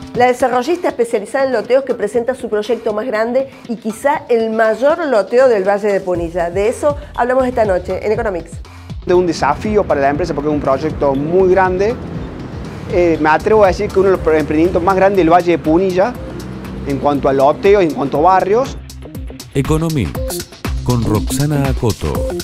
La desarrollista especializada en loteos que presenta su proyecto más grande y quizá el mayor loteo del Valle de Punilla. De eso hablamos esta noche en Economics. De un desafío para la empresa porque es un proyecto muy grande. Me atrevo a decir que uno de los emprendimientos más grandes del Valle de Punilla en cuanto a loteo y en cuanto a barrios. Economics con Roxana Acoto.